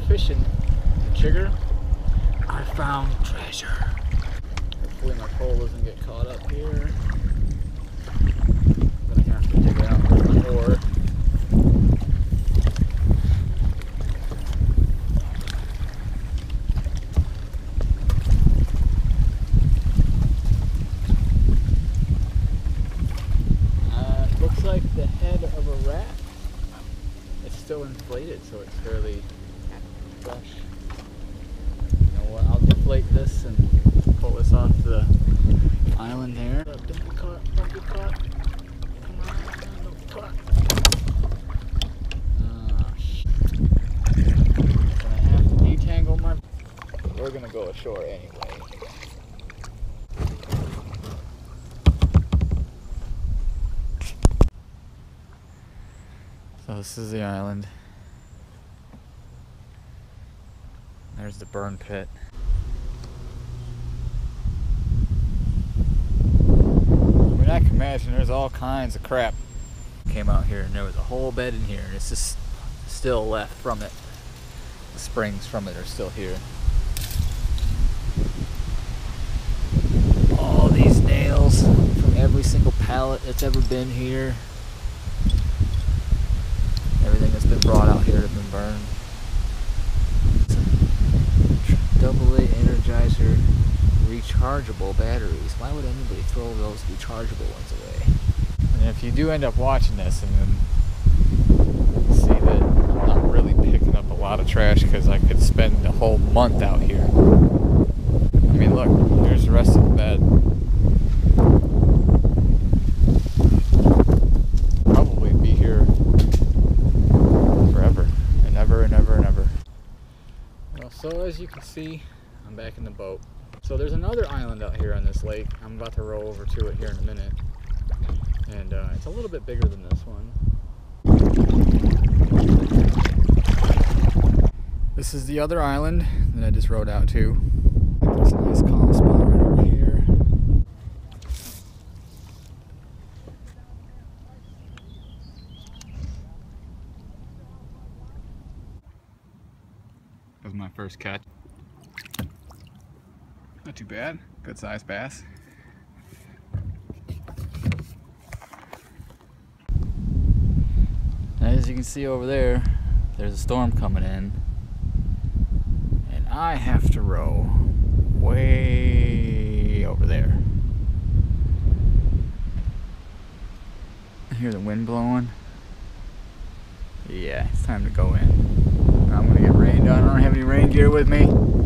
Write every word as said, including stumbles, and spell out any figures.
fishing the chigger, I found treasure. Hopefully my pole doesn't get caught up here. I'm gonna have to dig it out with my oar. Uh, it looks like the head of a rat. It's still inflated, so it's fairly fresh. You know what? I'll deflate this and pull this off the island there. Don't get caught, don't get caught. Come on, don't get caught. Oh, shit. Gonna have to detangle my... We're gonna go ashore anyway. So this is the island. There's the burn pit. I mean, I can imagine there's all kinds of crap. Came out here and there was a whole bed in here and it's just still left from it. The springs from it are still here. All these nails from every single pallet that's ever been here. Everything that's been brought out here has been burned. double A Energizer rechargeable batteries. Why would anybody throw those rechargeable ones away? And if you do end up watching this and then see that I'm not really picking up a lot of trash because I could spend a whole month out here. I mean, look, here's the rest of the bed. Probably be here forever and ever and ever and ever. Well, so as you can see, I'm back in the boat. So there's another island out here on this lake. I'm about to row over to it here in a minute. And uh, it's a little bit bigger than this one. This is the other island that I just rowed out to. There's a nice calm spot right over here. That was my first catch. Not too bad. Good sized bass. As you can see over there, there's a storm coming in. And I have to row way over there. I hear the wind blowing. Yeah, it's time to go in. I'm gonna get rained on. I don't have any rain gear with me.